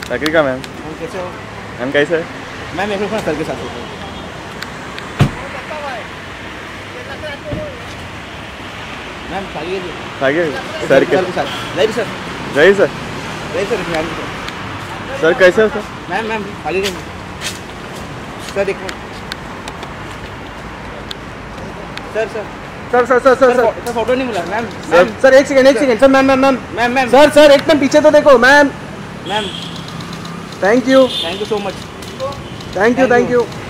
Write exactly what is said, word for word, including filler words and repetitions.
Sagarika ma'am. Ma'am कैसे हो? Ma'am कैसे? मैम एक मिनट सर के साथ होता हूँ। मैम खाली है आगे सर के साथ। नहीं सर। रही सर। नहीं सर मैम। सर कैसे हो सर? मैम मैम खाली रही सर एक मिनट। Sir sir sir sir sir sir sir photo नहीं मिला मैम। सर सर एक सेकंड एक सेकंड sir ma'am ma'am ma'am ma'am ma'am sir sir एकदम पीछे तो देखो ma'am. Ma'am thank you thank you so much. Thank you thank you.